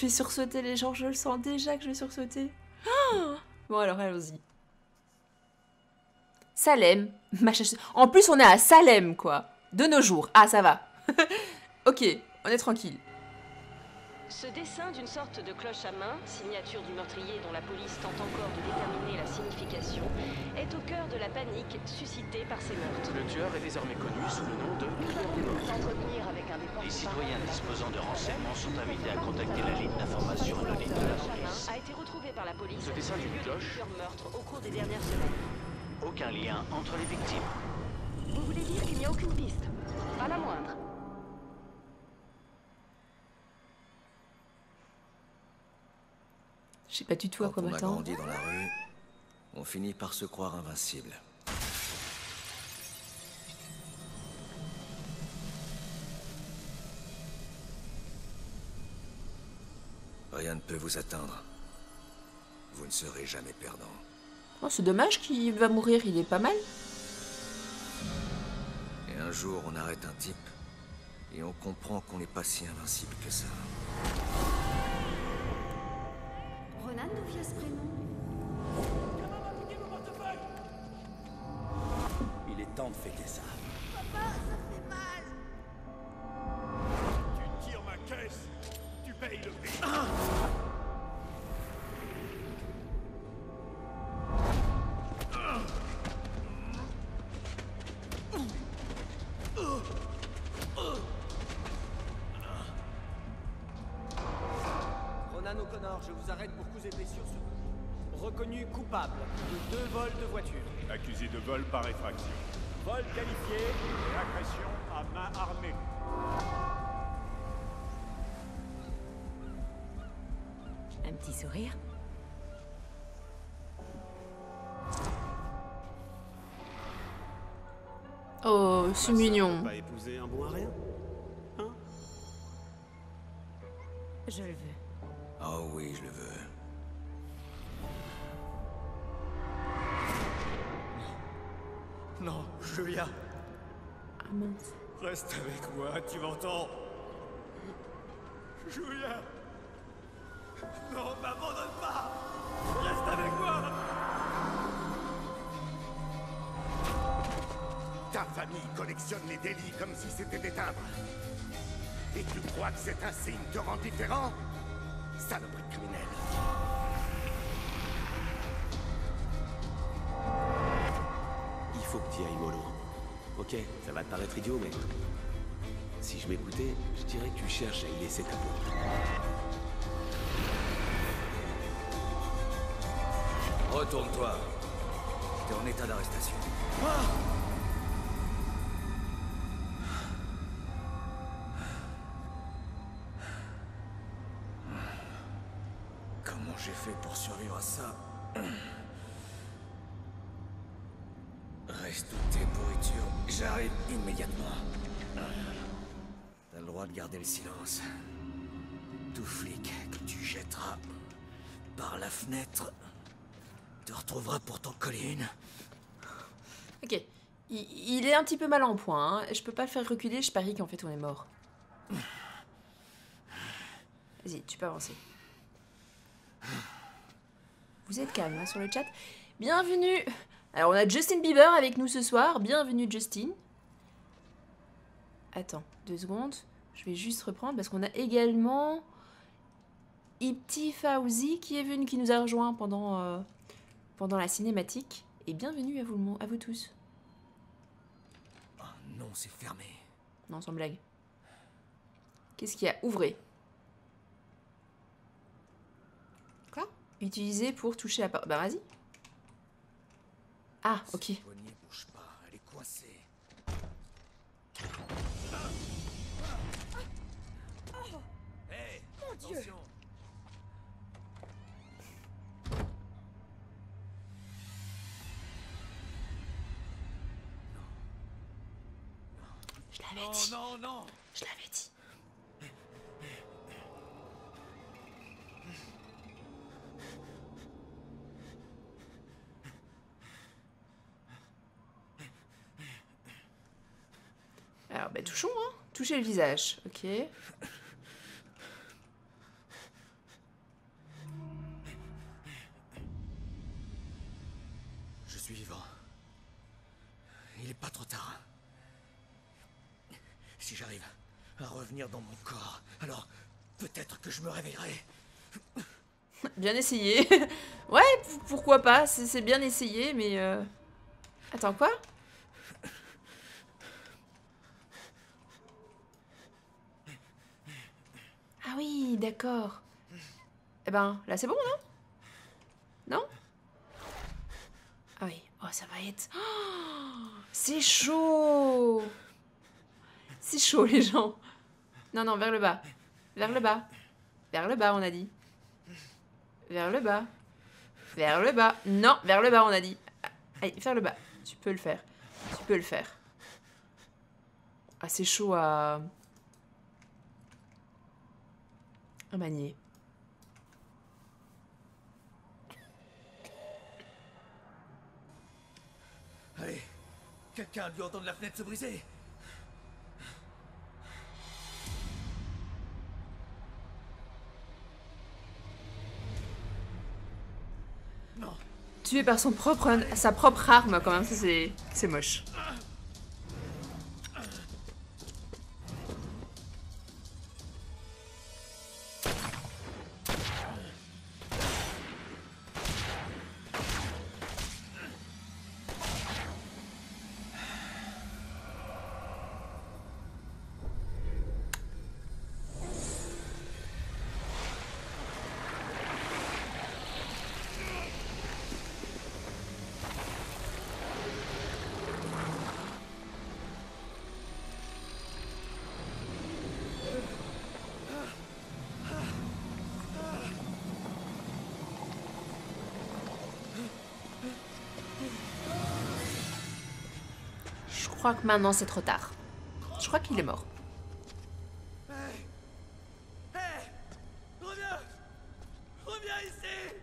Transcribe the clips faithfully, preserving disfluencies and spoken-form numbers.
vais sursauter les gens, je le sens déjà que je vais sursauter. Oh, bon alors allons-y. Salem, Massachusetts. En plus on est à Salem quoi. De nos jours. Ah ça va. Ok, on est tranquille. Ce dessin d'une sorte de cloche à main, signature du meurtrier dont la police tente encore de déterminer la signification, est au cœur de la panique suscitée par ces meurtres. Le tueur est désormais connu sous le nom de Tueur des Morts. S'entretenir avec un des Les citoyens disposant de renseignements sont invités à contacter la ligne d'information anonyme de la cloche à main police. a été retrouvé par la police. Ce dessin d'une au lieu de cloche. plusieurs meurtres au cours des dernières semaines. Aucun lien entre les victimes. Vous voulez dire qu'il n'y a aucune piste? Pas la moindre. Je sais pas du tout à Quand quoi on a m'attendre. grandi dans la rue, on finit par se croire invincible. Rien ne peut vous atteindre. Vous ne serez jamais perdant. Oh, c'est dommage qu'il va mourir, il est pas mal. Et un jour, on arrête un type, et on comprend qu'on n'est pas si invincible que ça. Ronan, d'où vient ce prénom? Il est temps de fêter ça. Papa, ça fait mal. Tu tires ma caisse, tu payes le prix. Ronan O'Connor, je vous arrête pour coups et blessures sur vous. Reconnu coupable de deux vols de voiture. Accusé de vol par effraction. Vol qualifié et agression à main armée. Un petit sourire. Oh, c'est mignon. Pas épouser un bon à rien? Hein? Je le veux. Oh oui, je le veux. Non, Julia, Ah mince. Reste avec moi, tu m'entends? Julia! Non, m'abandonne pas! Reste avec moi! Ta famille collectionne les délits comme si c'était des timbres. Et tu crois que cet insigne te rend différent? Saloperie criminelle. il faut que tu ailles mollo. Ok, ça va te paraître idiot, mais... Si je m'écoutais, je dirais que tu cherches à y laisser ta peau. Retourne-toi. T'es en état d'arrestation. Comment j'ai fait pour survivre à ça? Reste toutes tes pourritures. J'arrive immédiatement. T'as le droit de garder le silence. Tout flic que tu jetteras par la fenêtre te retrouvera pour t'en coller une. Ok. Il, il est un petit peu mal en point. Hein. Je peux pas le faire reculer, je parie qu'en fait on est mort. Vas-y, tu peux avancer. Vous êtes calme hein, sur le chat. Bienvenue. Alors on a Justin Bieber avec nous ce soir. Bienvenue Justin. Attends, deux secondes. Je vais juste reprendre parce qu'on a également Ibti Fauzi qui est venu, qui nous a rejoint pendant, euh, pendant la cinématique. Et bienvenue à vous, à vous tous. Oh non, c'est fermé. Non, sans blague. Qu'est-ce qu'il y a? Ouvrez. Quoi? Utiliser pour toucher la porte. Bah vas-y. Ah, ok. Cette poignée bouge pas, elle est coincée. Hé, attention. Je l'avais Non, dit. non, non. Je l'avais dit. Alors, bah touchons, hein. Touchez le visage, ok. suis vivant. Il est pas trop tard. Si j'arrive à revenir dans mon corps, alors peut-être que je me réveillerai. Bien essayé. Ouais, pourquoi pas, c'est bien essayé, mais... Euh... Attends, quoi? Ah oui, d'accord. Eh ben, là c'est bon, non? Non? Ah oui, oh ça va être... Oh, c'est chaud. C'est chaud les gens. Non, non, vers le bas. Vers le bas. Vers le bas, on a dit. Vers le bas. Vers le bas. Non, vers le bas, on a dit. Allez, vers le bas. Tu peux le faire. Tu peux le faire. Ah, c'est chaud à... à manier. Allez, quelqu'un a dû entendre la fenêtre se briser. Non. Tué par son propre, sa propre arme, quand même, ça c'est c'est moche. Je crois que maintenant c'est trop tard. Je crois qu'il est mort. Hey, hey, reviens, reviens ici.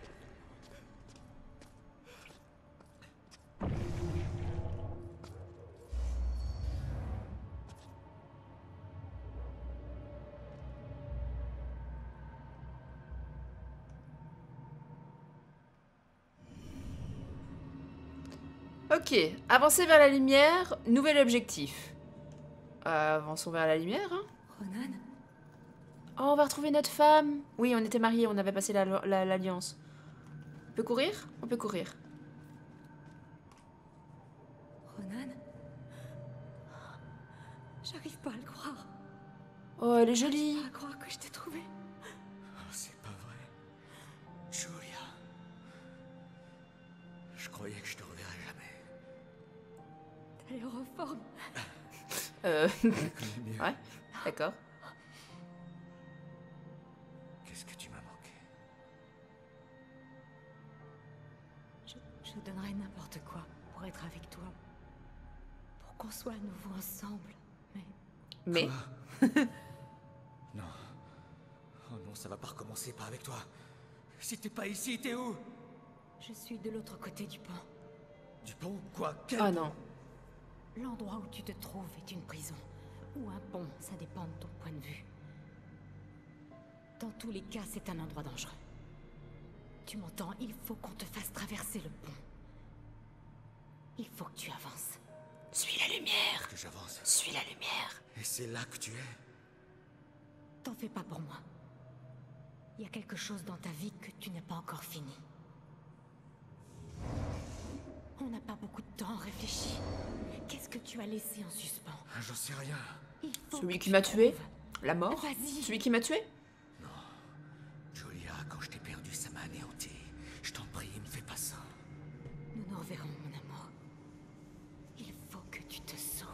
Ok, avancer vers la lumière, nouvel objectif. Euh, avançons vers la lumière, hein. Ronan? Oh, on va retrouver notre femme. Oui, on était mariés, on avait passé l'alliance. La, la, on peut courir? On peut courir. Ronan? J'arrive pas à le croire. Oh, elle est jolie. J'arrive pas à croire que je t'ai trouvé. Oh, c'est pas vrai. Julia. Je croyais que je te reverrais jamais. Elle est en forme. Euh... ouais, d'accord. Qu'est-ce que tu m'as manqué? Je, je donnerais n'importe quoi pour être avec toi. Pour qu'on soit à nouveau ensemble. Mais... Mais... Non. Oh non, ça va pas recommencer, pas avec toi. Si t'es pas ici, t'es où? Je suis de l'autre côté du pont. Du pont? Quoi? Quel Oh pont? non. L'endroit où tu te trouves est une prison. Ou un pont, ça dépend de ton point de vue. Dans tous les cas, c'est un endroit dangereux. Tu m'entends? Il faut qu'on te fasse traverser le pont. Il faut que tu avances. Suis la lumière. Que j'avance. Suis la lumière. Et c'est là que tu es? T'en fais pas pour moi. Il y a quelque chose dans ta vie que tu n'as pas encore fini. On n'a pas beaucoup de temps à réfléchir. Qu'est-ce que tu as laissé en suspens? J'en sais rien. Il faut Celui que qui tu m'a tué? trouves. La mort? Vas-y. Celui qui m'a tué? Julia, quand je t'ai perdu, ça m'a anéanti. Je t'en prie, ne fais pas ça. Nous nous reverrons, mon amour. Il faut que tu te sauves.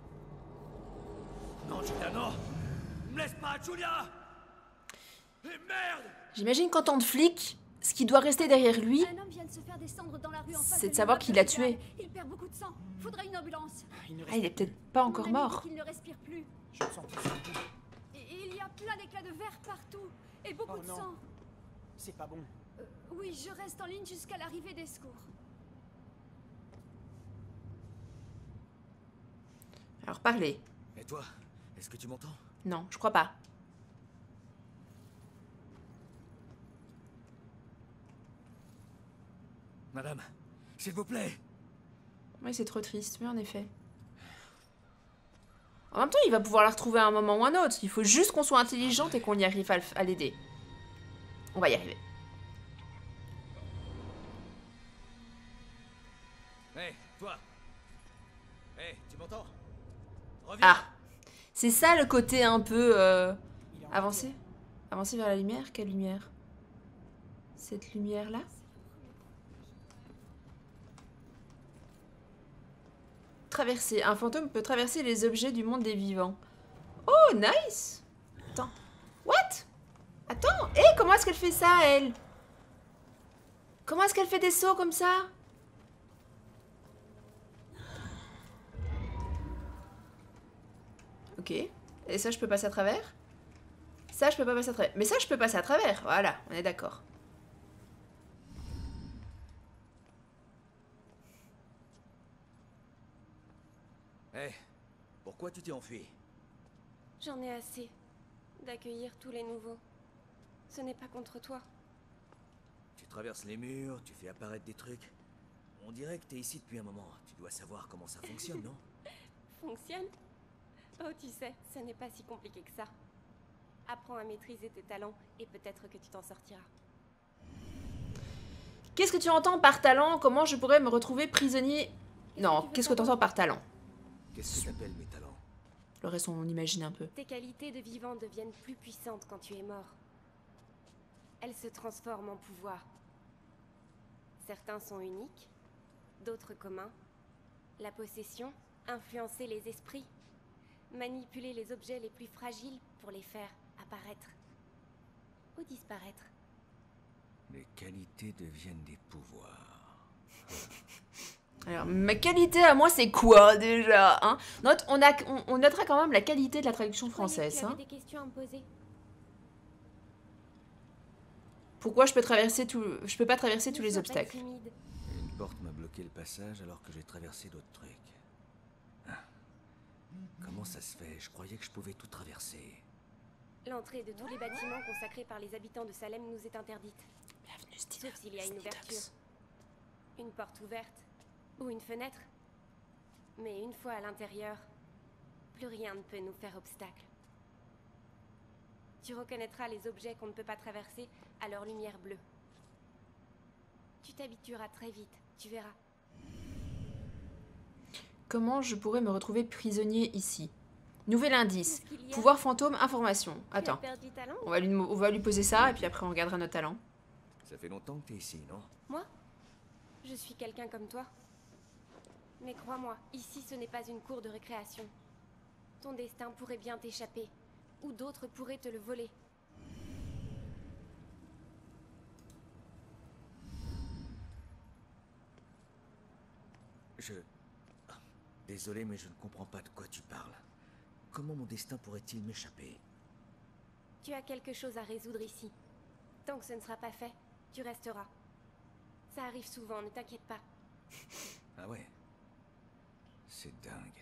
Non, Julia, non! Me laisse pas, Julia! Et merde! J'imagine qu'en tant que flic, ce qui doit rester derrière lui, Un homme vient de se faire descendre dans la rue en face c'est de de savoir l'immeuble qui l'a d'hôpital. tué. Il perd beaucoup de sang. Faudrait une ambulance. ah, il est peut-être pas Mon encore ami mort. dit qu'il ne respire plus. Je me sens plus sur le coup. Et il y a plein d'éclats de verre partout. Et beaucoup Oh de non. sang. C'est pas bon. Euh, oui, je reste en ligne jusqu'à l'arrivée des secours. Alors parlez. Et toi, est-ce que tu m'entends? Non, je crois pas. Madame, s'il vous plaît! Oui, c'est trop triste, mais en effet. En même temps, il va pouvoir la retrouver à un moment ou un autre. Il faut juste qu'on soit intelligente et qu'on y arrive à, à l'aider. On va y arriver. Hé, hey, toi. Hé, hey, tu m'entends? Reviens. Ah, c'est ça le côté un peu euh, avancé. Avancer vers la lumière. Quelle lumière? Cette lumière-là? Traverser. Un fantôme peut traverser les objets du monde des vivants. Oh, nice. Attends. What? Attends. Hé, hey, comment est-ce qu'elle fait ça, elle? Comment est-ce qu'elle fait des sauts comme ça? Ok. Et ça, je peux passer à travers? Ça, je peux pas passer à travers. Mais ça, je peux passer à travers. Voilà, on est d'accord. Hé, hey, pourquoi tu t'es enfui? J'en ai assez d'accueillir tous les nouveaux. Ce n'est pas contre toi. Tu traverses les murs, tu fais apparaître des trucs. On dirait que t'es ici depuis un moment. Tu dois savoir comment ça fonctionne, non? Fonctionne? Oh, tu sais, ce n'est pas si compliqué que ça. Apprends à maîtriser tes talents et peut-être que tu t'en sortiras. Qu'est-ce que tu entends par talent? Comment je pourrais me retrouver prisonnier? Non, qu'est-ce que tu entends par talent? Qu'est-ce que t'appelles mes talents? Le reste, on imagine un peu. Tes qualités de vivant deviennent plus puissantes quand tu es mort. Elles se transforment en pouvoir. Certains sont uniques, d'autres communs. La possession, influencer les esprits, manipuler les objets les plus fragiles pour les faire apparaître ou disparaître. Les qualités deviennent des pouvoirs. Alors, ma qualité à moi, c'est quoi, déjà, hein? Note, on, a, on, on notera quand même la qualité de la traduction française. Tu avais hein. des questions à me poser? Pourquoi je peux traverser tout, je peux pas traverser tous Ne les sois pas obstacles? timide. Une porte m'a bloqué le passage alors que j'ai traversé d'autres trucs. Ah. Comment ça se fait? Je croyais que je pouvais tout traverser. L'entrée de tous les bâtiments consacrés par les habitants de Salem nous est interdite. Bienvenue, Sauf s'il y a une ouverture. Une porte ouverte. Ou une fenêtre. Mais une fois à l'intérieur, plus rien ne peut nous faire obstacle. Tu reconnaîtras les objets qu'on ne peut pas traverser à leur lumière bleue. Tu t'habitueras très vite, tu verras. Comment je pourrais me retrouver prisonnier ici? Nouvel indice. Qu'est-ce qu'il y a? Pouvoir fantôme, information. Tu as Attends. perdu talent? On va, lui, on va lui poser ça et puis après on regardera notre talent. Ça fait longtemps que t'es ici, non? Moi? Je suis quelqu'un comme toi. Mais crois-moi, ici ce n'est pas une cour de récréation. Ton destin pourrait bien t'échapper. Ou d'autres pourraient te le voler. Je... Ah, désolé, mais je ne comprends pas de quoi tu parles. Comment mon destin pourrait-il m'échapper? Tu as quelque chose à résoudre ici. Tant que ce ne sera pas fait, tu resteras. Ça arrive souvent, ne t'inquiète pas. Ah ouais? C'est dingue.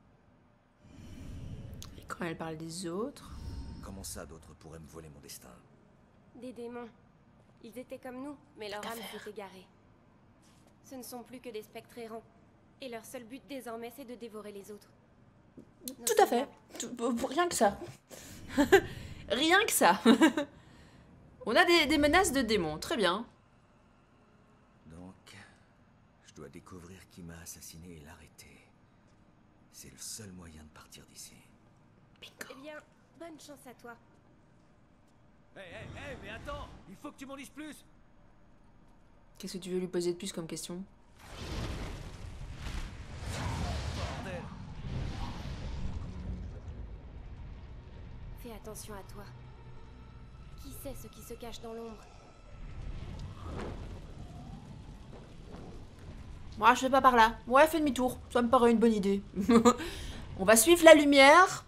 Et quand elle parle des autres... Comment ça, d'autres pourraient me voler mon destin? Des démons. Ils étaient comme nous, mais leur Tout à âme fait. s'est égarée. Ce ne sont plus que des spectres errants. Et leur seul but désormais, c'est de dévorer les autres. Nos Tout à fait. semblables. Tout- pour- rien que ça. Rien que ça. On a des, des menaces de démons. Très bien. Donc, je dois découvrir qui m'a assassiné et l'arrêter. C'est le seul moyen de partir d'ici. Eh bien, bonne chance à toi. Hé, hé, hé, mais attends! Il faut que tu m'en dises plus! Qu'est-ce que tu veux lui poser de plus comme question? Bordel! Fais attention à toi. Qui sait ce qui se cache dans l'ombre? Moi, je vais pas par là. Ouais, fais demi-tour. Ça me paraît une bonne idée. On va suivre la lumière.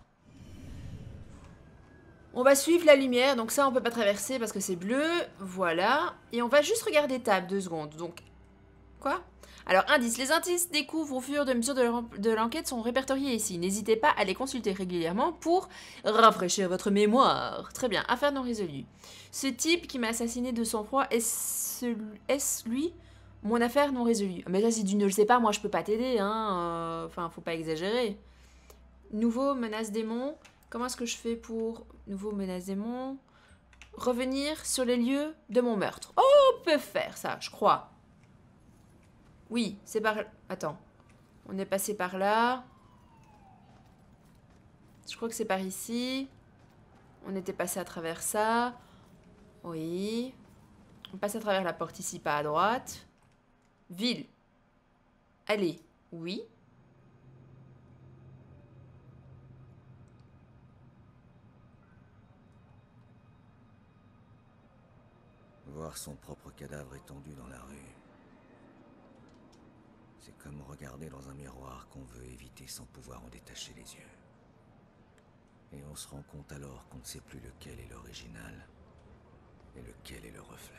On va suivre la lumière. Donc ça, on peut pas traverser parce que c'est bleu. Voilà. Et on va juste regarder table, deux secondes. Donc, quoi? Alors, indice. Les indices découvrent au fur et à mesure de l'en- de l'enquête sont répertoriés ici. N'hésitez pas à les consulter régulièrement pour rafraîchir votre mémoire. Très bien. Affaire non résolue. Ce type qui m'a assassiné de sang-froid, est-ce est-ce lui? Mon affaire non résolue. Mais ça, si tu ne le sais pas, moi, je peux pas t'aider, hein. Enfin, faut pas exagérer. Nouveau menace démon. Comment est-ce que je fais pour... Nouveau menace démon. Revenir sur les lieux de mon meurtre. Oh, on peut faire ça, je crois. Oui, c'est par... Attends. On est passé par là. Je crois que c'est par ici. On était passé à travers ça. Oui. On passe à travers la porte ici, pas à droite. Ville. Allez. Oui. Voir son propre cadavre étendu dans la rue. C'est comme regarder dans un miroir qu'on veut éviter sans pouvoir en détacher les yeux. Et on se rend compte alors qu'on ne sait plus lequel est l'original et lequel est le reflet.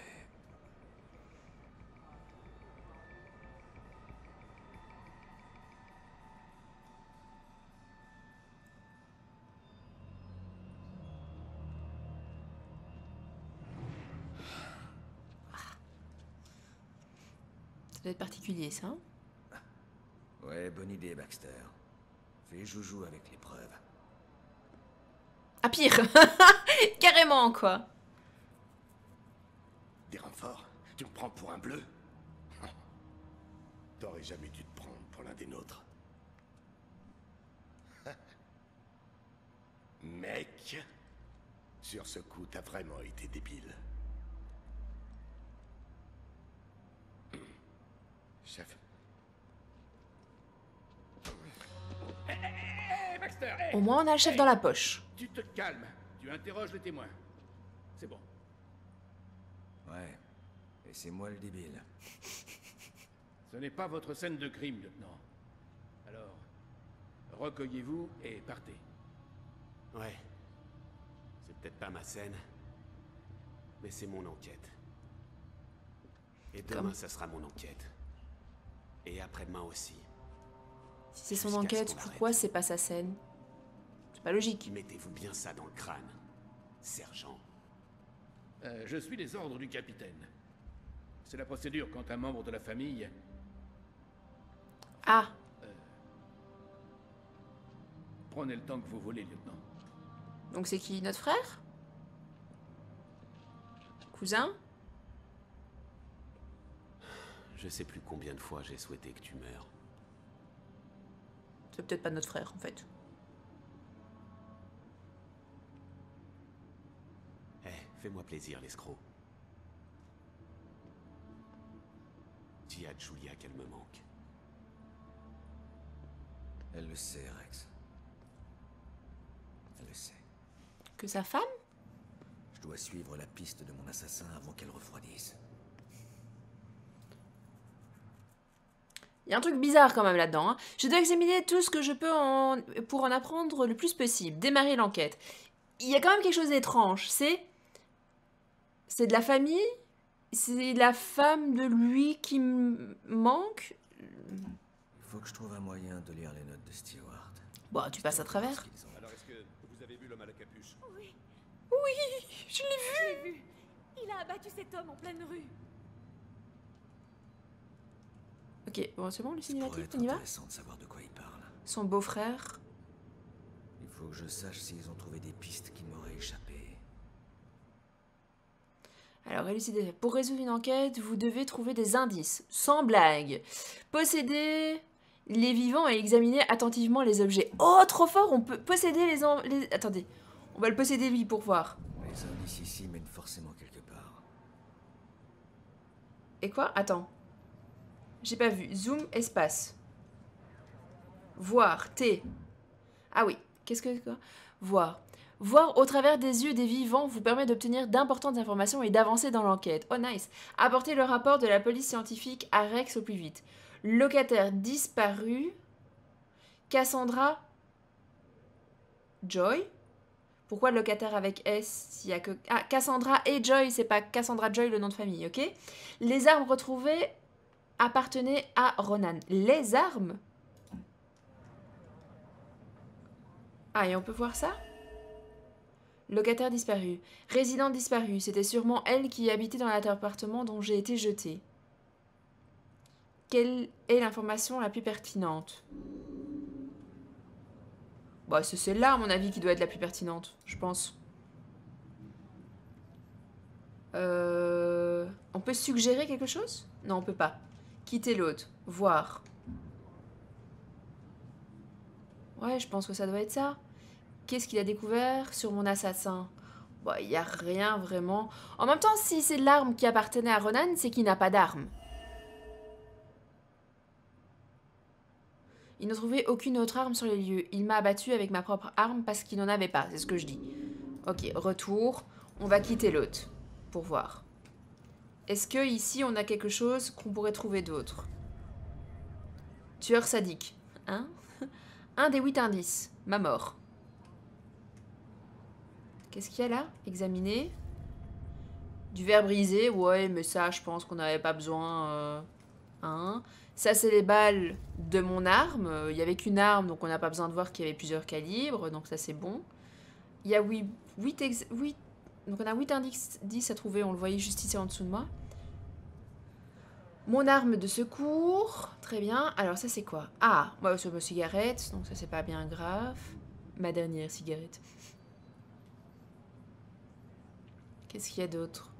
Ça doit être particulier, ça. Hein? Ouais, bonne idée, Baxter. Fais joujou avec les preuves. Ah, pire. Carrément, quoi. Des renforts? Tu me prends pour un bleu? T'aurais jamais dû te prendre pour l'un des nôtres. Mec, sur ce coup, t'as vraiment été débile. Chef. Hé, hé, hé, Baxter, hé. Au moins, on a le chef Hey, dans la poche. Tu te calmes. Tu interroges les témoins. C'est bon. Ouais. Et c'est moi le débile. Ce n'est pas votre scène de crime, lieutenant. Alors, recueillez-vous et partez. Ouais. C'est peut-être pas ma scène, mais c'est mon enquête. Et demain, Comme... ça sera mon enquête. Et après-demain aussi. Si c'est son enquête, pourquoi c'est pas sa scène? C'est pas logique. Mettez-vous bien ça dans le crâne, sergent. Euh, je suis les ordres du capitaine. C'est la procédure quand un membre de la famille... Ah. Euh, prenez le temps que vous voulez, lieutenant. Donc c'est qui? Notre frère? Cousin? Je sais plus combien de fois j'ai souhaité que tu meurs. C'est peut-être pas notre frère, en fait. Eh, fais-moi plaisir, l'escroc. Dis à Julia qu'elle me manque. Elle le sait, Rex. Elle le sait. Que sa femme? Je dois suivre la piste de mon assassin avant qu'elle refroidisse. Il y a un truc bizarre quand même là-dedans. Hein. Je dois examiner tout ce que je peux en... pour en apprendre le plus possible. Démarrer l'enquête. Il y a quand même quelque chose d'étrange. C'est... C'est de la famille? C'est la femme de lui qui me manque? Il faut que je trouve un moyen de lire les notes de Stewart. Bon, tu passes à travers. Alors, est-ce que vous avez vu l'homme à la capuche? Oui, Oui, je l'ai vu. j'ai vu. Il a abattu cet homme en pleine rue. Ok, bon, c'est bon le Ça pourrait cinématique, être on y va? intéressant de savoir de quoi il parle. Son beau-frère. Il faut que je sache s'ils ont trouvé des pistes qui m'auraient échappé. Alors, élucider. Pour résoudre une enquête, vous devez trouver des indices. Sans blague. Posséder les vivants et examiner attentivement les objets. Oh, trop fort. On peut posséder les... En... les... Attendez. On va le posséder, lui, pour voir. Les indices ici mènent forcément quelque part. Et quoi? Attends. J'ai pas vu. Zoom, espace. Voir, T. Ah oui. Qu'est-ce que... quoi? Voir. Voir au travers des yeux des vivants vous permet d'obtenir d'importantes informations et d'avancer dans l'enquête. Oh nice. Apportez le rapport de la police scientifique à Rex au plus vite. Locataire disparu. Cassandra Joy. Pourquoi locataire avec S s'il y a que... Ah, Cassandra et Joy, c'est pas Cassandra Joy le nom de famille, ok? Les armes retrouvées appartenaient à Ronan. Les armes? Ah, et on peut voir ça? Locataire disparu. Résidente disparue. C'était sûrement elle qui habitait dans l'appartement dont j'ai été jetée. quelle est l'information la plus pertinente? Bah, c'est celle-là, à mon avis, qui doit être la plus pertinente, je pense. Euh... On peut suggérer quelque chose? Non, on peut pas. Quitter l'autre. Voir. Ouais, je pense que ça doit être ça. Qu'est-ce qu'il a découvert sur mon assassin? Bah, il n'y a rien vraiment. En même temps, si c'est l'arme qui appartenait à Ronan, c'est qu'il n'a pas d'arme. Il n'a trouvé aucune autre arme sur les lieux. Il m'a abattu avec ma propre arme parce qu'il n'en avait pas, c'est ce que je dis. Ok, retour. On va quitter l'autre pour voir. Est-ce que ici on a quelque chose qu'on pourrait trouver d'autre? Tueur sadique. Hein? Un des huit indices. Ma mort. Qu'est-ce qu'il y a là? Examiner. Du verre brisé. Ouais, mais ça, je pense qu'on n'avait pas besoin. Euh... Hein? Ça, c'est les balles de mon arme. Il n'y avait qu'une arme, donc on n'a pas besoin de voir qu'il y avait plusieurs calibres. Donc ça, c'est bon. Il y a huit, huit, ex... huit... Donc on a huit indices à trouver. On le voyait juste ici en dessous de moi. Mon arme de secours. Très bien. Alors ça, c'est quoi? Ah, bah, c'est ma cigarette. Donc ça, c'est pas bien grave. Ma dernière cigarette. Qu'est-ce qu'il y a d'autre?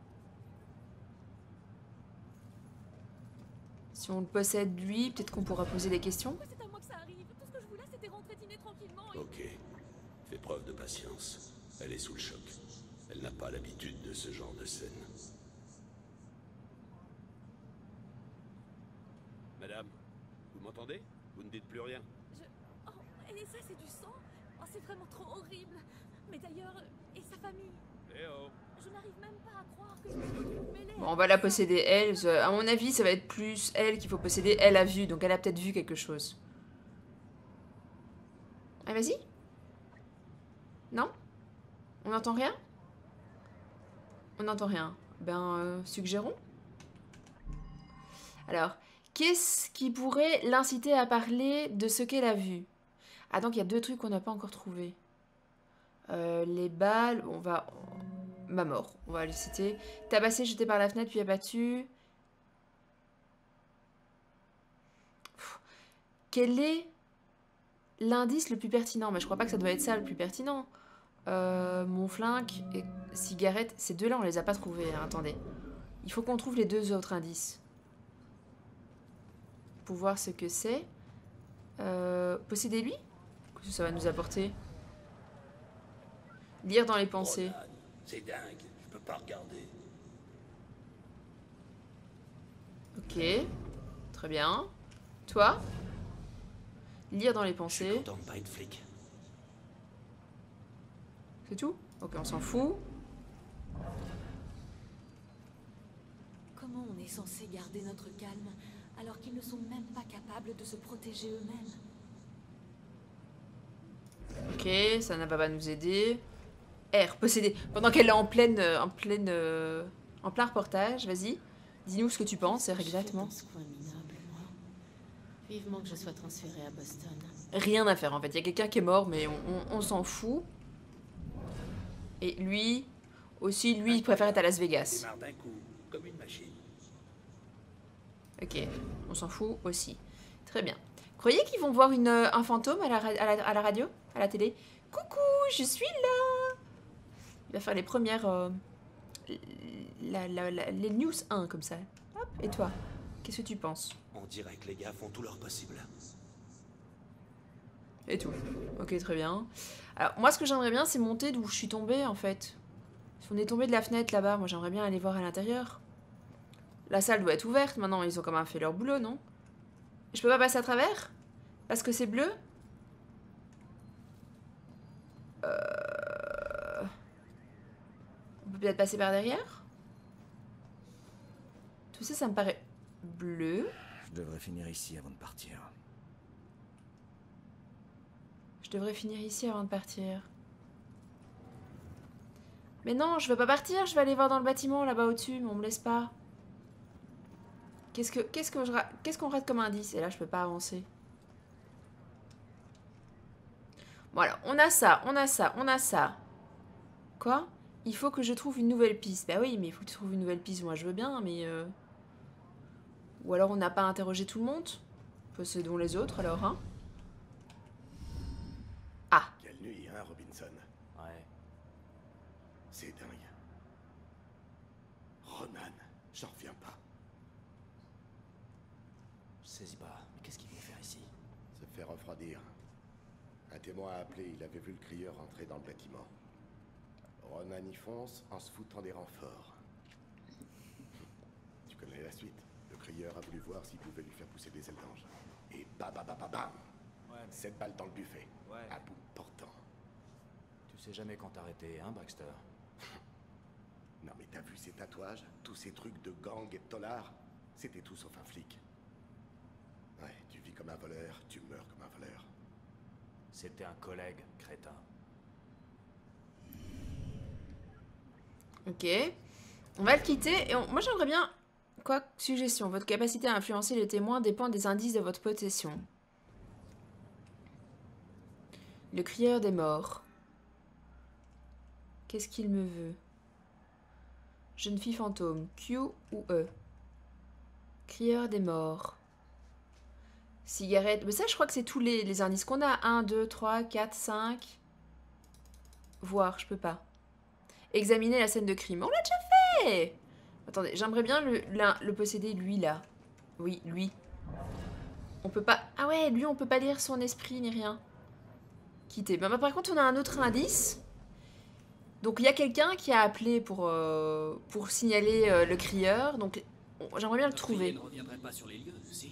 Si on le possède lui, peut-être qu'on pourra poser des questions. C'est à moi que ça arrive. Tout ce que je voulais, c'était rentrer dîner tranquillement. Et... Ok. Fais preuve de patience. Elle est sous le choc. Elle n'a pas l'habitude de ce genre de scène. Madame, vous m'entendez? Vous ne dites plus rien. Je... Oh, et ça, c'est du sang? Oh, c'est vraiment trop horrible. Mais d'ailleurs, et sa famille? Eh oh. Je n'arrive même pas à croire que je me suis mêlée. Bon, on va la posséder, elle. À mon avis, ça va être plus elle qu'il faut posséder. Elle a vu, donc elle a peut-être vu quelque chose. Ah, vas-y. Non? On n'entend rien? On n'entend rien. Ben, euh, suggérons. Alors, qu'est-ce qui pourrait l'inciter à parler de ce qu'elle a vu? Ah, donc il y a deux trucs qu'on n'a pas encore trouvés. Euh, les balles, on va... Ma mort, on va les citer. Tabassé, jeté par la fenêtre, puis abattu. Pff. Quel est l'indice le plus pertinent? Mais je crois pas que ça doit être ça le plus pertinent. Euh, mon flingue et cigarette, ces deux-là, on les a pas trouvés. Hein, attendez. Il faut qu'on trouve les deux autres indices. Pour voir ce que c'est. Euh, posséder lui? Qu'est-ce que ça va nous apporter? Lire dans les pensées. Oh, c'est dingue, je peux pas regarder. Ok, très bien. Toi? Lire dans les pensées. Je suis content de pas être flic. C'est tout? Ok, on s'en fout. Comment on est censé garder notre calme alors qu'ils ne sont même pas capables de se protéger eux-mêmes? Ok, ça ne va pas nous aider. R, posséder. Pendant qu'elle est en pleine, en pleine, euh, en plein reportage, vas-y, dis-nous ce que tu penses, R, exactement. Dans ce coin minable, moi. Vivement que je sois transférée à Boston. Rien à faire en fait. Il y a quelqu'un qui est mort, mais on, on, on s'en fout. Et lui aussi, lui, il préfère être à Las Vegas. Démarre d'un coup, comme une machine. Ok, on s'en fout aussi. Très bien. Croyez qu'ils vont voir une, un fantôme à la, à, la, à la radio, à la télé? Coucou, je suis là. Il va faire les premières... Euh, la, la, la, les news un, comme ça. Hop, et toi? Qu'est-ce que tu penses? On dirait que les gars font tout leur possible. Et tout. Ok, très bien. Alors, moi, ce que j'aimerais bien, c'est monter d'où je suis tombée, en fait. Si on est tombé de la fenêtre, là-bas, moi, j'aimerais bien aller voir à l'intérieur. La salle doit être ouverte, maintenant, ils ont quand même fait leur boulot, non? Je peux pas passer à travers? Parce que c'est bleu? Euh... On peut peut-être passer par derrière? Tout ça, ça me paraît bleu. Je devrais finir ici avant de partir. Je devrais finir ici avant de partir. Mais non, je veux pas partir, je vais aller voir dans le bâtiment là-bas au-dessus, mais on me laisse pas. Qu'est-ce que qu'est-ce que je ra... qu'est-ce qu'on rate comme indice? Et là, je peux pas avancer. Bon alors, on a ça, on a ça, on a ça. Quoi? Il faut que je trouve une nouvelle piste. Bah oui, mais il faut que tu trouves une nouvelle piste. Moi, je veux bien, mais... Euh... Ou alors on n'a pas interrogé tout le monde. Possédons les autres alors, hein. Ah. Quelle nuit, hein, Robinson? Ouais. C'est dingue. Ronan, j'en reviens pas. Je saisis pas. Mais qu'est-ce qu'il vient faire ici? Se fait refroidir. Un témoin a appelé, il avait vu le crieur entrer dans le bâtiment. Ronan y fonce en se foutant des renforts. Tu connais la suite. Le crieur a voulu voir s'il pouvait lui faire pousser des ailes d'ange. Et bam bam bam bam bam. Ouais, mais... Sept balles dans le buffet. Ouais. À bout portant. Tu sais jamais quand t'arrêter, hein, Baxter? Non mais t'as vu ces tatouages? Tous ces trucs de gang et de tolards? C'était tout sauf un flic. Ouais, tu vis comme un voleur, tu meurs comme un voleur. C'était un collègue, crétin. Ok. On va le quitter. Et on... Moi, j'aimerais bien... Quoi? Suggestion. Votre capacité à influencer les témoins dépend des indices de votre possession. Le crieur des morts. Qu'est-ce qu'il me veut? Jeune fille fantôme. Q ou E? Crieur des morts. Cigarette. Mais ça, je crois que c'est tous les, les indices qu'on a. un, deux, trois, quatre, cinq. Voir, je peux pas. Examiner la scène de crime. On l'a déjà fait! Attendez, j'aimerais bien le, la, le posséder, lui, là. Oui, lui. On peut pas... Ah ouais, lui, on peut pas lire son esprit, ni rien. Quitter. Bah, bah, par contre, on a un autre indice. Donc, il y a quelqu'un qui a appelé pour, euh, pour signaler euh, le crieur. Donc, j'aimerais bien le trouver. Ne reviendrait pas sur les lieux, si.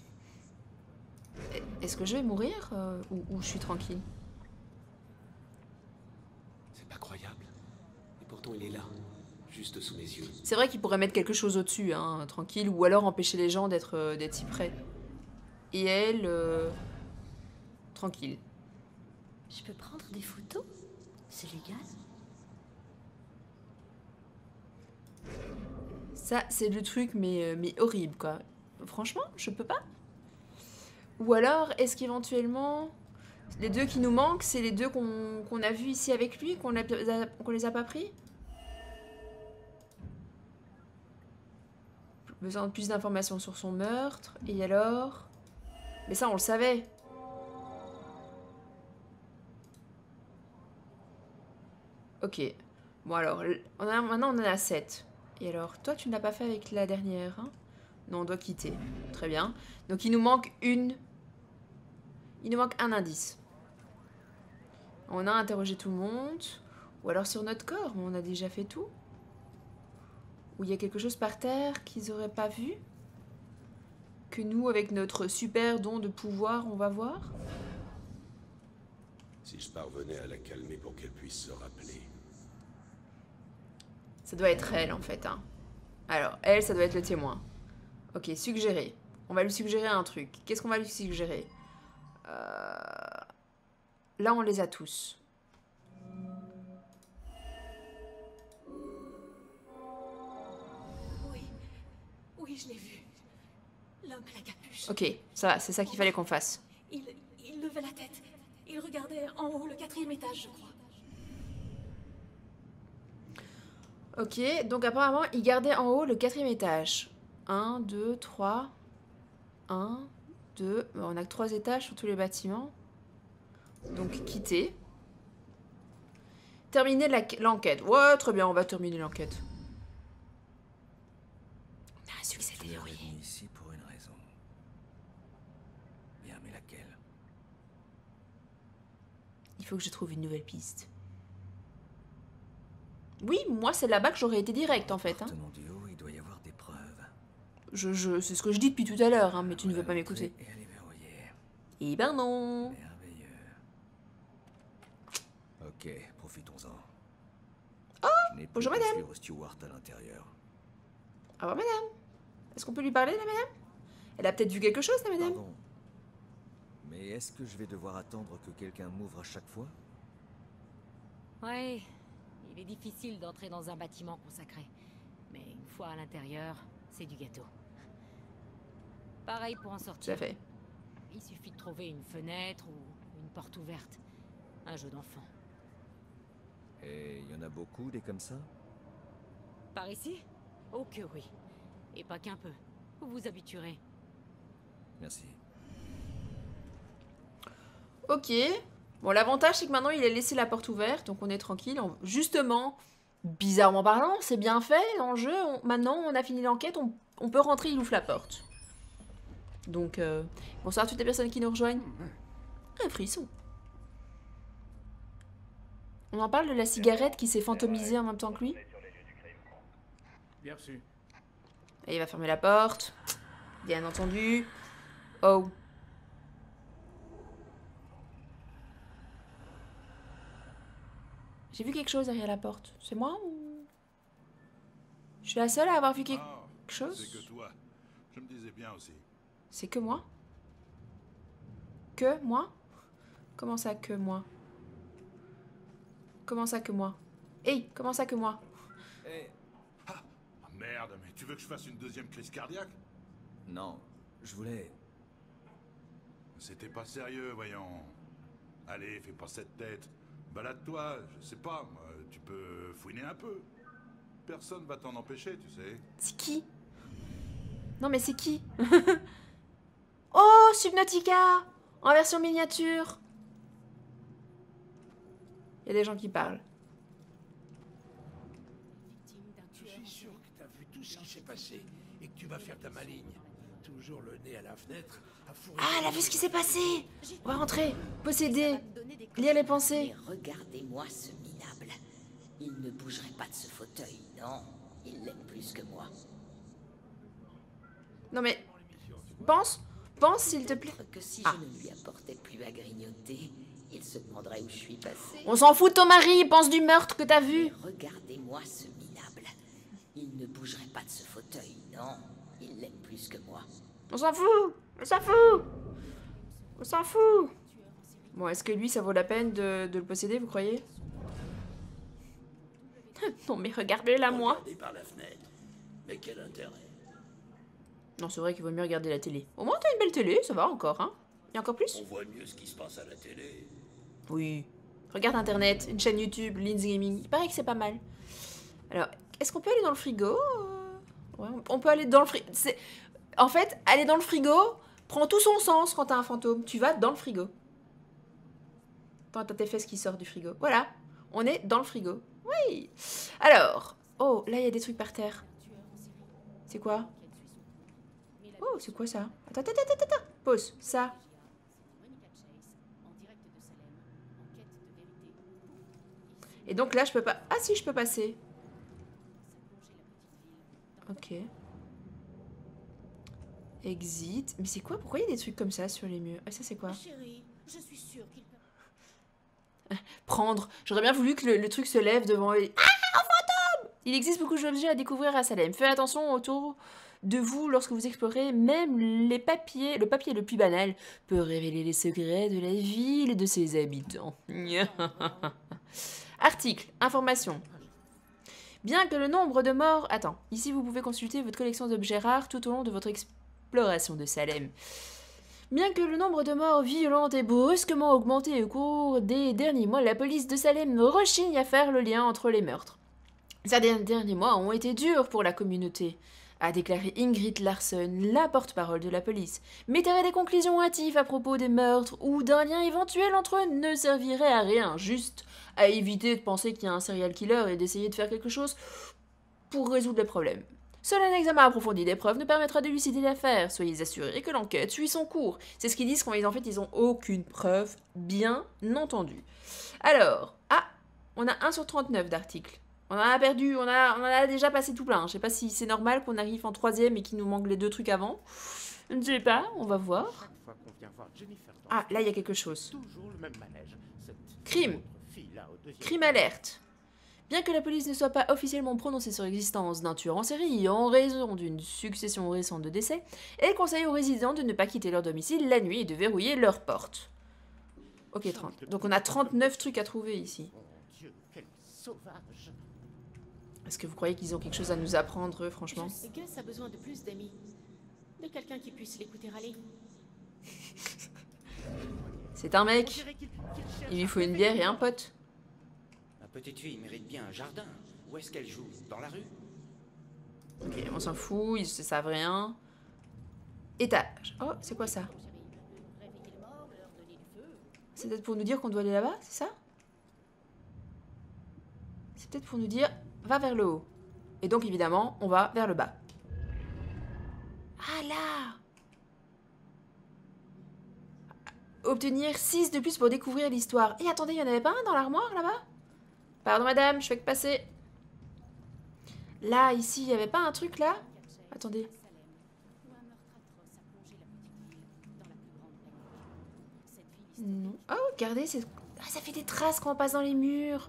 Est-ce que je vais mourir euh, ou, ou je suis tranquille? C'est pas croyable. Et pourtant, il est là, juste sous mes yeux. C'est vrai qu'il pourrait mettre quelque chose au-dessus, hein, tranquille, ou alors empêcher les gens d'être euh, d'être si près. Et elle, euh, tranquille. Je peux prendre des photos? C'est légal? Ça, c'est le truc, mais, mais horrible, quoi. Franchement, je peux pas. Ou alors, est-ce qu'éventuellement, les deux qui nous manquent, c'est les deux qu'on qu'on a vus ici avec lui, qu'on qu'on les a pas pris? Besoin de plus d'informations sur son meurtre. Et alors? Mais ça, on le savait. Ok. Bon alors, on a, maintenant on en a sept. Et alors, toi, tu ne l'as pas fait avec la dernière, hein? Non, on doit quitter. Très bien. Donc, il nous manque une... Il nous manque un indice. On a interrogé tout le monde. Ou alors sur notre corps, on a déjà fait tout. Ou il y a quelque chose par terre qu'ils n'auraient pas vu. Que nous, avec notre super don de pouvoir, on va voir. Si je parvenais à la calmer pour qu'elle puisse se rappeler. Ça doit être elle, en fait. Hein. Alors, elle, ça doit être le témoin. Ok, suggérer. On va lui suggérer un truc. Qu'est-ce qu'on va lui suggérer? euh... Là, on les a tous. Oui, oui, je l'ai vu. L'homme à la capuche. Ok, ça va, c'est ça qu'il fallait qu'on fasse. Il, il levait la tête. Il regardait en haut, le quatrième étage, je crois. Ok, donc apparemment, il gardait en haut le quatrième étage. Un, deux, trois. Un, deux. On a que trois étages sur tous les bâtiments. Donc, quitter. Terminer l'enquête. Ouais, très bien, on va terminer l'enquête. On a un succès théorie. Je suis venu ici pour une raison. Bien, mais laquelle? Il faut que je trouve une nouvelle piste. Oui, moi, c'est là-bas que j'aurais été direct, en fait. Hein. Du haut, il doit y avoir des preuves. Je, je, c'est ce que je dis depuis tout à l'heure, hein, mais tu ne veux pas m'écouter. Et elle est verrouillée. Eh ben non. Merveilleux. Ok, profitons-en. Oh, bonjour madame. Suivre Stewart à l'intérieur. Ah bah madame. Est-ce qu'on peut lui parler, la madame? Elle a peut-être vu quelque chose, la madame. Pardon. Mais est-ce que je vais devoir attendre que quelqu'un m'ouvre à chaque fois? Ouais. Il est difficile d'entrer dans un bâtiment consacré. Mais une fois à l'intérieur, c'est du gâteau. Pareil pour en sortir. Tout à fait. Il suffit de trouver une fenêtre ou une porte ouverte. Un jeu d'enfant. Et il y en a beaucoup des comme ça? Par ici? Oh que oui. Et pas qu'un peu. Vous vous habituerez. Merci. Ok. Bon, l'avantage, c'est que maintenant, il a laissé la porte ouverte, donc on est tranquille. On... Justement, bizarrement parlant, c'est bien fait dans le jeu. On... Maintenant, on a fini l'enquête, on... on peut rentrer, il ouvre la porte. Donc, euh... bonsoir à toutes les personnes qui nous rejoignent. Un frisson. On en parle de la cigarette qui s'est fantomisée en même temps que lui. Bien reçu. Et il va fermer la porte. Bien entendu. Oh. J'ai vu quelque chose derrière la porte. C'est moi ou... Je suis la seule à avoir vu quelque Ah, chose? c'est que toi. Je me disais bien aussi. C'est que moi? Que moi? Comment ça que moi? Comment ça que moi? Hey, comment ça que moi? Eh, Ah, merde, mais tu veux que je fasse une deuxième crise cardiaque? non, je voulais... C'était pas sérieux, voyons. Allez, fais pas cette tête. Balade-toi, je sais pas, moi, tu peux fouiner un peu. Personne va t'en empêcher, tu sais. C'est qui? Non mais c'est qui? Oh, Subnautica! En version miniature. Il y a des gens qui parlent. Je suis sûr que t'as vu tout ce qui s'est passé et que tu vas faire ta maligne. Toujours le nez à la fenêtre, à fourrer... Ah, elle a vu ce qui s'est passé! On va rentrer, posséder, lire les pensées. Mais regardez-moi ce minable. Il ne bougerait pas de ce fauteuil, non. Il l'aime plus que moi. Non mais, pense, pense s'il te plaît. Que si Ah. je ne lui apportais plus à grignoter, il se demanderait où je suis passé. On s'en fout de ton mari, pense du meurtre que t'as vu. Mais regardez-moi ce minable. Il ne bougerait pas de ce fauteuil, non. Il l'aime plus que moi. On s'en fout, on s'en fout, on s'en fout. Bon, est-ce que lui, ça vaut la peine de, de le posséder, vous croyez? Non mais regardez-la moi. Regardez par la fenêtre. Mais quel intérêt? Non, c'est vrai qu'il vaut mieux regarder la télé. Au moins, t'as une belle télé, ça va encore, hein. Il y a encore plus? On voit mieux ce qui se passe à la télé. Oui. Regarde Internet, une chaîne YouTube, Linz Gaming. Il paraît que c'est pas mal. Alors, est-ce qu'on peut aller dans le frigo? Ouais, on peut aller dans le frigo. En fait, aller dans le frigo prend tout son sens quand t'as un fantôme. Tu vas dans le frigo. Attends, t'as tes fesses qui sortent du frigo. Voilà, on est dans le frigo. Oui. Alors, oh, là, il y a des trucs par terre. C'est quoi? Oh, c'est quoi ça? Attends, attends, attends, attends. Pause, ça. Et donc là, je peux pas... Ah si, je peux passer. Ok. Exit. Mais c'est quoi? Pourquoi il y a des trucs comme ça sur les murs? Ah, ça, c'est quoi? Chérie, je suis sûre qu'il peut... Prendre. J'aurais bien voulu que le, le truc se lève devant eux. Ah, un fantôme! Il existe beaucoup d'objets à découvrir à Salem. Faites attention autour de vous lorsque vous explorez. Même les papiers, le papier le plus banal peut révéler les secrets de la ville et de ses habitants. Article, information. Bien que le nombre de morts... Attends, ici vous pouvez consulter votre collection d'objets rares tout au long de votre exploration de Salem. Bien que le nombre de morts violentes ait brusquement augmenté au cours des derniers mois, la police de Salem rechigne à faire le lien entre les meurtres. Ces derniers mois ont été durs pour la communauté, a déclaré Ingrid Larson, la porte-parole de la police. Mais tirer des conclusions hâtives à propos des meurtres ou d'un lien éventuel entre eux ne servirait à rien, juste à éviter de penser qu'il y a un serial killer et d'essayer de faire quelque chose pour résoudre le problème. Seul un examen approfondi des preuves ne permettra d'élucider l'affaire. Soyez assurés que l'enquête suit son cours. C'est ce qu'ils disent quand ils en fait ils ont aucune preuve, bien entendu. Alors, ah, on a un sur trente-neuf d'articles. On en a perdu, on, a, on en a déjà passé tout plein. Je sais pas si c'est normal qu'on arrive en troisième et qu'il nous manque les deux trucs avant. Je ne sais pas, on va voir. Ah, là il y a quelque chose. Crime. Crime alerte. Bien que la police ne soit pas officiellement prononcée sur l'existence d'un tueur en série en raison d'une succession récente de décès, elle conseille aux résidents de ne pas quitter leur domicile la nuit et de verrouiller leurs portes. Ok, trente. Donc on a trente-neuf trucs à trouver ici. Est-ce que vous croyez qu'ils ont quelque chose à nous apprendre, eux, franchement? Je sais que Gus a besoin de plus d'amis. De quelqu'un qui puisse l'écouter râler. C'est un mec. Il lui faut une bière et un pote. La petite fille mérite bien un jardin. Où est-ce qu'elle joue? Dans la rue? Ok, on s'en fout, ils ne savent rien. Étage. Oh, c'est quoi ça? C'est peut-être pour nous dire qu'on doit aller là-bas, c'est ça? C'est peut-être pour nous dire, va vers le haut. Et donc, évidemment, on va vers le bas. Ah là! Obtenir six de plus pour découvrir l'histoire. Et attendez, il n'y en avait pas un dans l'armoire, là-bas? Pardon, madame, je fais que passer. Là, ici, il n'y avait pas un truc, là? Attendez. Non. Oh, regardez, c'est... Ah, ça fait des traces quand on passe dans les murs.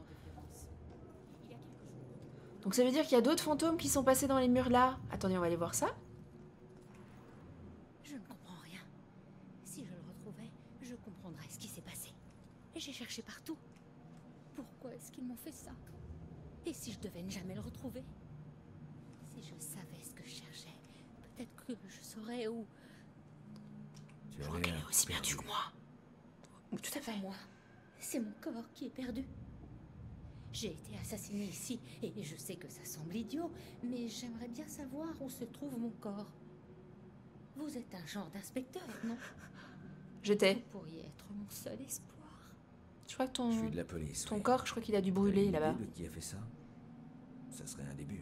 Donc ça veut dire qu'il y a d'autres fantômes qui sont passés dans les murs là. Attendez, on va aller voir ça. Je ne comprends rien. Si je le retrouvais, je comprendrais ce qui s'est passé. Et j'ai cherché partout. Pourquoi est-ce qu'ils m'ont fait ça? Et si je devais ne jamais le retrouver? Si je savais ce que je cherchais, peut-être que je saurais où... Tu je crois qu'elle est aussi perdue que moi. Tout à fait. Moi, c'est mon corps qui est perdu. J'ai été assassinée ici, et je sais que ça semble idiot, mais j'aimerais bien savoir où se trouve mon corps. Vous êtes un genre d'inspecteur, non? J'étais. Vous pourriez être mon seul espoir. Je crois que ton... Je suis de la police. Ton oui. corps, je crois qu'il a dû brûler là-bas. De qui a fait ça? Ça serait un début.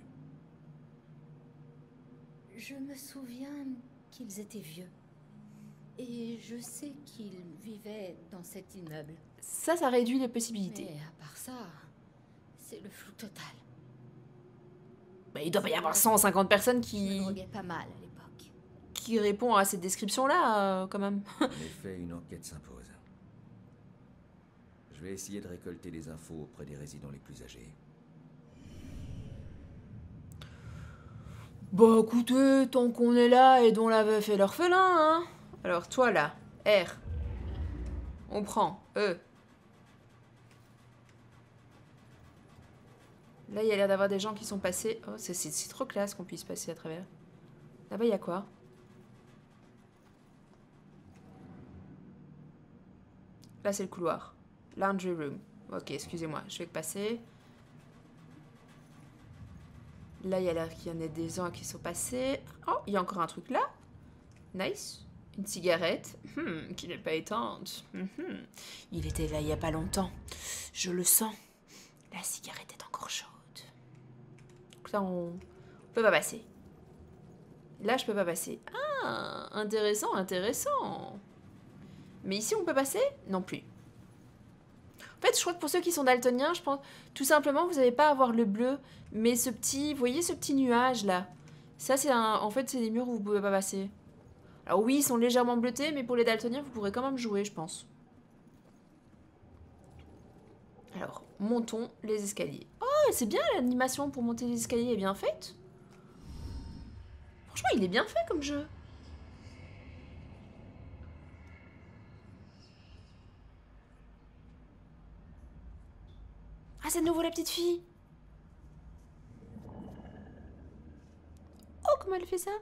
Je me souviens qu'ils étaient vieux. Et je sais qu'ils vivaient dans cet immeuble. Ça, ça réduit les possibilités. Mais à part ça, c'est le flou total. Bah, il doit pas y avoir cent cinquante personnes Je qui... me droguais pas mal à l'époque. qui répondent à cette description-là, euh, quand même. En effet, une enquête s'impose. Je vais essayer de récolter des infos auprès des résidents les plus âgés. Bah écoutez, tant qu'on est là, aidons la veuf et l'orphelin, hein. Alors toi là, R. On prend E. Là, il y a l'air d'avoir des gens qui sont passés. Oh, c'est trop classe qu'on puisse passer à travers. Là-bas, il y a quoi? Là, c'est le couloir. Laundry room. Ok, excusez-moi, je vais passer. Là, il y a l'air qu'il y en a des gens qui sont passés. Oh, il y a encore un truc là. Nice. Une cigarette, hmm, qui n'est pas éteinte. Hmm. Il était là il n'y a pas longtemps. Je le sens. La cigarette est encore chaude. Donc là, on ne peut pas passer. Là, je peux pas passer. Ah, intéressant, intéressant. Mais ici, on peut passer? Non plus. En fait, je crois que pour ceux qui sont daltoniens, je pense, tout simplement, vous n'avez pas à avoir le bleu. Mais ce petit, vous voyez ce petit nuage là? Ça, c'est un, en fait, c'est des murs où vous pouvez pas passer. Alors oui, ils sont légèrement bleutés, mais pour les daltoniens, vous pourrez quand même jouer, je pense. Alors, montons les escaliers. Oh, c'est bien, l'animation pour monter les escaliers est bien faite. Franchement, il est bien fait comme jeu. Ah, c'est de nouveau la petite fille. Oh, comment elle fait ça?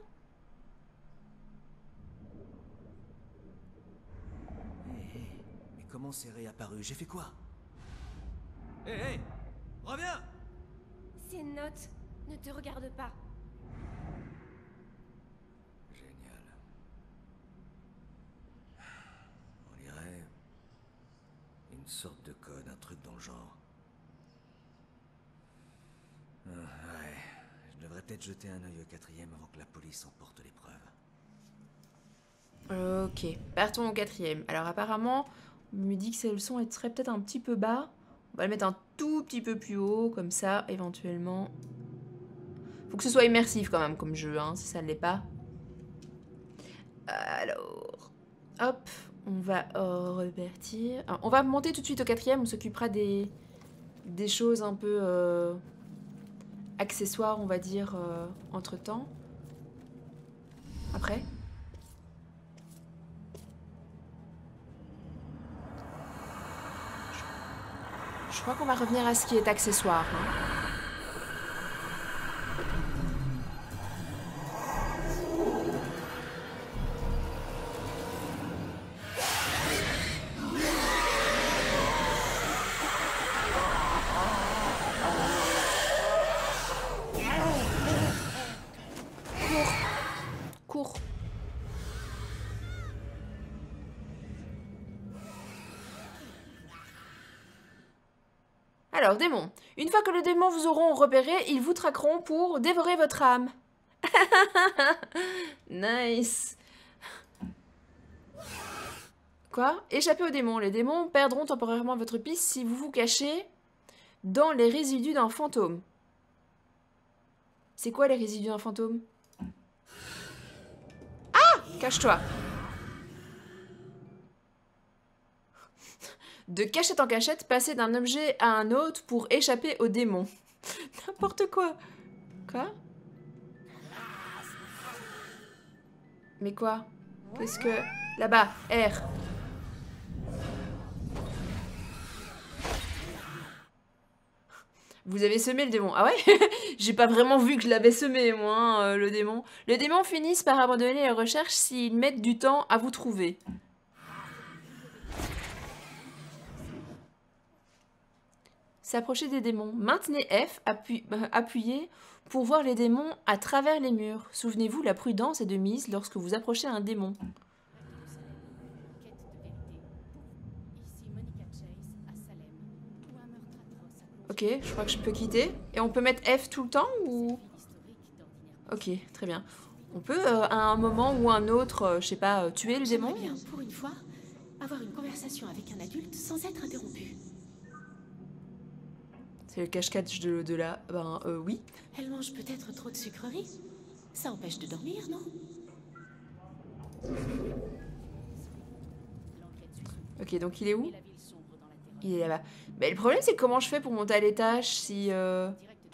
Mais comment c'est réapparu? J'ai fait quoi? Hé, hey, hé hey, reviens! C'est une note. Ne te regarde pas. Génial. On dirait une sorte de code, un truc dans le genre. Ah, ouais, je devrais peut-être jeter un œil au quatrième avant que la police emporte les preuves. Ok, partons au quatrième. Alors apparemment, on me dit que le son serait peut-être un petit peu bas. On va le mettre un tout petit peu plus haut, comme ça, éventuellement. Faut que ce soit immersif quand même comme jeu, hein, si ça ne l'est pas. Alors, hop, on va euh, repartir. Alors, on va monter tout de suite au quatrième, on s'occupera des, des choses un peu euh, accessoires, on va dire, euh, entre-temps. Après. Je crois qu'on va revenir à ce qui est accessoire. Hein. Cours. Cours. Alors, démon. Une fois que les démons vous auront repéré, ils vous traqueront pour dévorer votre âme. Nice. Quoi? Échappez aux démons. Les démons perdront temporairement votre piste si vous vous cachez dans les résidus d'un fantôme. C'est quoi les résidus d'un fantôme? Ah! Cache-toi. De cachette en cachette, passer d'un objet à un autre pour échapper aux démons. N'importe quoi. Quoi? Mais quoi? Qu'est-ce que... Là-bas, R. Vous avez semé le démon. Ah ouais? J'ai pas vraiment vu que je l'avais semé, moi, hein, euh, le démon. Les démons finissent par abandonner les recherches s'ils mettent du temps à vous trouver. S'approcher des démons. Maintenez F, appuie, euh, appuyez pour voir les démons à travers les murs. Souvenez-vous, la prudence est de mise lorsque vous approchez un démon. Ok, je crois que je peux quitter. Et on peut mettre F tout le temps ou... Ok, très bien. On peut, euh, à un moment ou un autre, euh, je sais pas, euh, tuer le démon? Bien, pour une fois, avoir une conversation avec un adulte sans être interrompu. C'est le cache-cache de l'au-delà. Ben, euh, oui. Elle mange peut-être trop de sucreries. Ça empêche de dormir, non? Ok, donc il est où? Il est là-bas. Mais le problème, c'est comment je fais pour monter à l'étage si... Euh...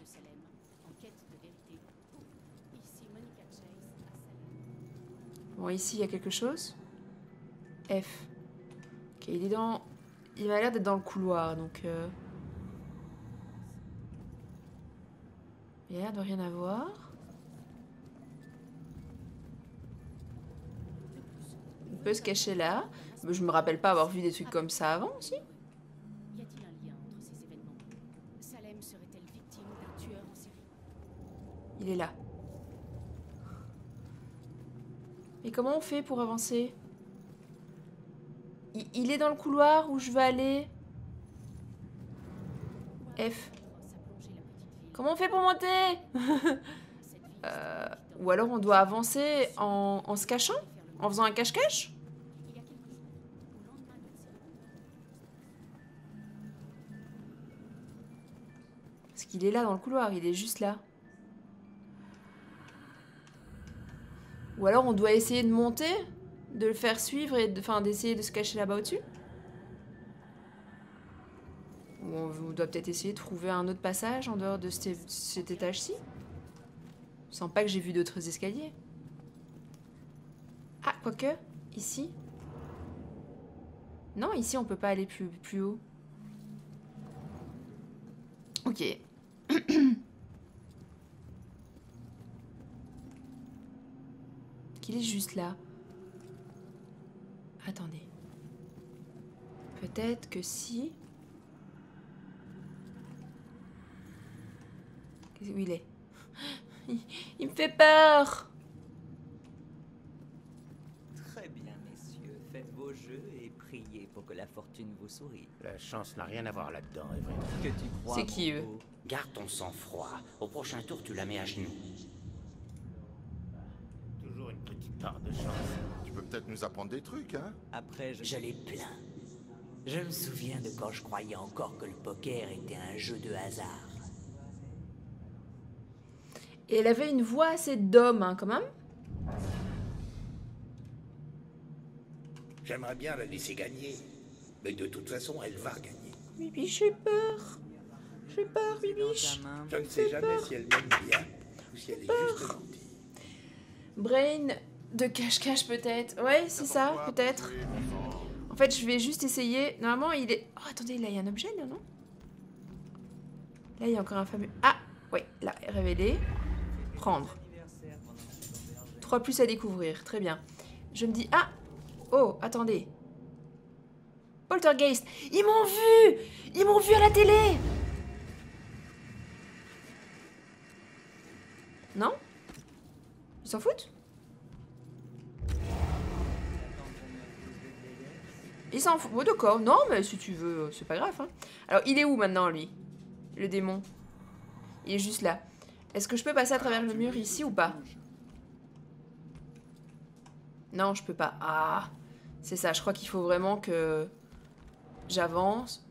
Bon, ici, il y a quelque chose. F. Ok, il est dans... Il m'a l'air d'être dans le couloir, donc... Euh... Il a l'air de rien avoir. On peut se cacher là. Mais je me rappelle pas avoir vu des trucs comme ça avant, aussi. Y a-t-il un lien entre ces événements? Salem serait-elle victime d'un tueur en série? Il est là. Mais comment on fait pour avancer? il, il est dans le couloir où je veux aller. F. Comment on fait pour monter? euh, Ou alors on doit avancer en, en se cachant? En faisant un cache-cache? Parce qu'il est là dans le couloir, il est juste là. Ou alors on doit essayer de monter, de le faire suivre et de, enfin, d'essayer de se cacher là-bas au-dessus. Ou on doit peut-être essayer de trouver un autre passage en dehors de cet, cet étage-ci. Je sens pas que j'ai vu d'autres escaliers. Ah, quoique, ici. Non, ici on peut pas aller plus, plus haut. Ok. Qu'il est juste là. Attendez. Peut-être que si... Où il est? il, il me fait peur. Très bien, messieurs. Faites vos jeux et priez pour que la fortune vous sourie. La chance n'a rien à voir là-dedans, Everett. Que tu crois, c'est qui, eux? Garde ton sang-froid. Au prochain tour, tu la mets à genoux. Toujours une petite part de chance. Tu peux peut-être nous apprendre des trucs, hein? Après, je... Je l'ai plein. Je me souviens de quand je croyais encore que le poker était un jeu de hasard. Et elle avait une voix assez d'homme, hein, quand même. J'aimerais bien la laisser gagner. Mais de toute façon, elle va gagner. Bibiche, j'ai peur. J'ai peur, Bibiche. Je ne sais jamais si elle m'aime bien ou si elle est juste gentille. Brain de cache-cache, peut-être. Ouais, c'est ça, peut-être. En fait, je vais juste essayer. Normalement, il est... Oh, attendez, là, il y a un objet, là, non? Là, il y a encore un fameux... Ah, ouais, là, révélé. Prendre. trois plus à découvrir, très bien. Je me dis... Ah! Oh, attendez. Poltergeist. Ils m'ont vu! Ils m'ont vu à la télé! Non? Ils s'en foutent? Ils s'en foutent. Oh, d'accord. Non, mais si tu veux, c'est pas grave. Hein. Alors, il est où maintenant, lui? le démon. Il est juste là. Est-ce que je peux passer à travers le mur ici ou pas? Non, je peux pas. Ah, c'est ça. Je crois qu'il faut vraiment que j'avance.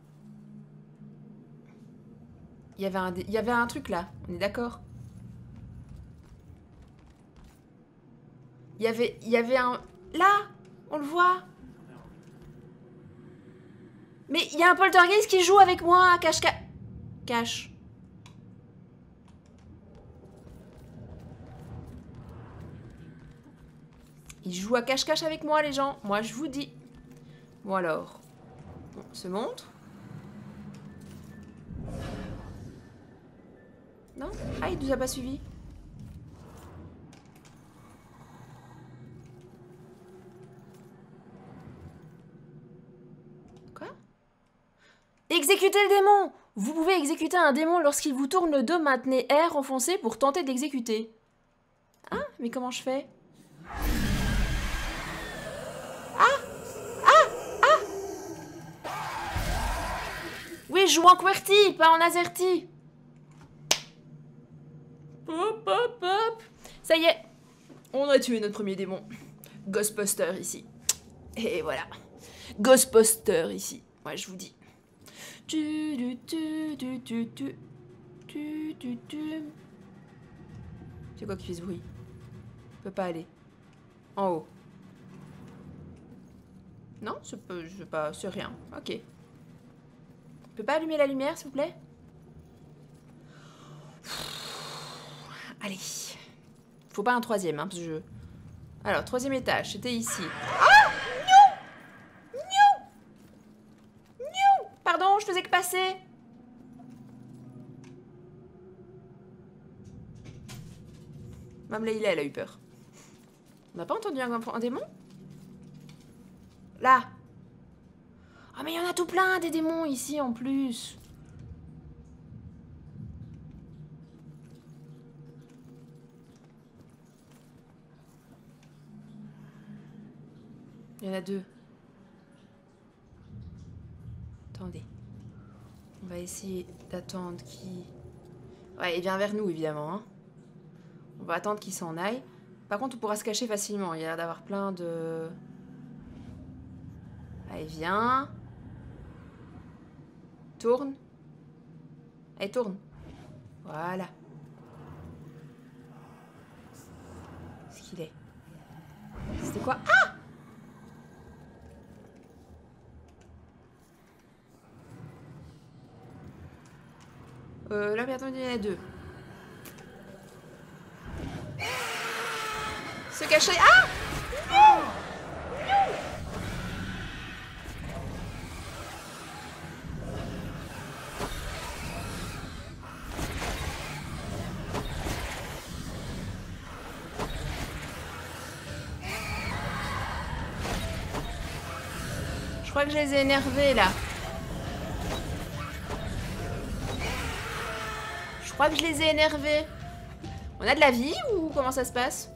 Il y avait un, il y avait un truc là. On est d'accord? Il y avait, il y avait un... Là, on le voit. Mais il y a un poltergeist qui joue avec moi. Cache, cache. Cache. Il joue à cache-cache avec moi, les gens. Moi, je vous dis. Bon, alors. On se montre. Non? Ah, il nous a pas suivis. Quoi? Exécutez le démon! Vous pouvez exécuter un démon lorsqu'il vous tourne le dos. Maintenez R enfoncé pour tenter de l'exécuter. Hein? Mais comment je fais? Oui, je joue en QWERTY, pas en AZERTY. Hop, hop, hop. Ça y est. On a tué notre premier démon. Ghostbuster ici. Et voilà. Ghostbuster ici. Moi, je vous dis. Tu, tu, tu, tu, tu, tu, tu, tu, tu. C'est quoi qui fait ce bruit? Je peux pas aller. En haut. Non, c'est pas, c'est rien. Ok. Je peux pas allumer la lumière, s'il vous plaît? Allez. Faut pas un troisième, hein, parce que je... Alors, troisième étage, c'était ici. Ah! Non! Non! Non! Pardon, je faisais que passer. Même Leila, elle a eu peur. On n'a pas entendu un, un démon? Là! Ah oh, mais il y en a tout plein des démons ici en plus. Il y en a deux. Attendez. On va essayer d'attendre qu'il... Ouais, il vient vers nous évidemment. Hein. On va attendre qu'il s'en aille. Par contre, on pourra se cacher facilement. Il y a l'air d'avoir plein de... Allez, viens. Tourne. Allez, tourne. Voilà. Qu'est-ce qu'il est? C'était quoi? Ah! Euh, là, mais attendez, il y en a deux. Se cacher. Ah! Non! Non! Je crois que je les ai énervés là. Je crois que je les ai énervés. On a de la vie ou comment ça se passe?